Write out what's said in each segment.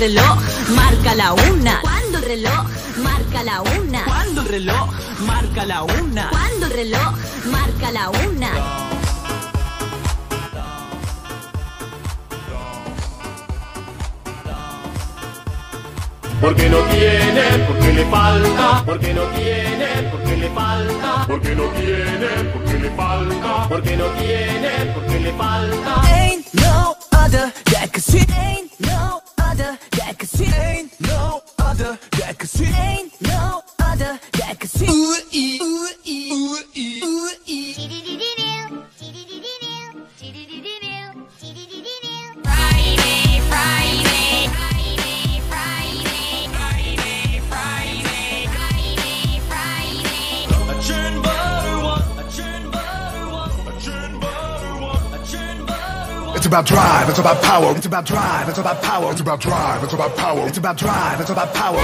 reloj marca la una, cuando el reloj marca la una, cuando el reloj marca la una, cuando el reloj marca la una. Porque no tiene, porque le falta, porque no tiene, porque le falta, porque no tiene, porque le falta, porque no tiene, porque le falta. Ain't no other that could see. Ain't no other that could see. Ain't no other that could see. Ain't no other that could see. Ooh ee, ooh ee, ooh ee, ooh ee. Friday, Friday, Friday, Friday, Friday, Friday, Friday, Friday. A churn butter one, a churn butter one, a churn butter one, a churn butter one. It's about drive, it's about power, it's about drive, it's about power, it's about drive, it's about power, it's about drive, it's about power.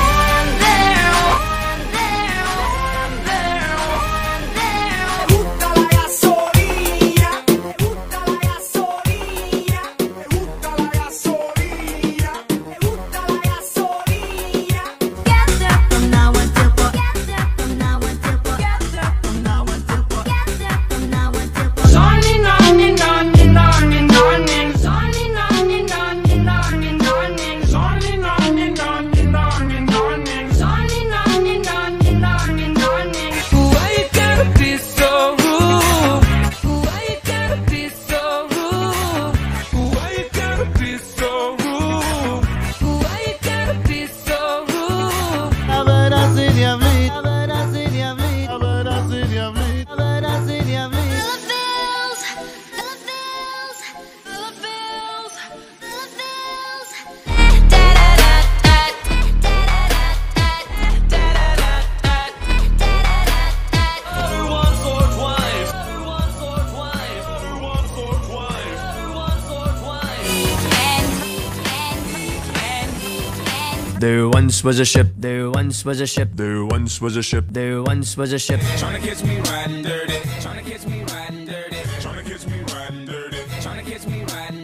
There once was a ship, there once was a ship, There once was a ship, there once was a ship. Tryna catch me riding dirty. Tryna catch me riding dirty. Tryna catch me riding dirty. Tryna catch me riding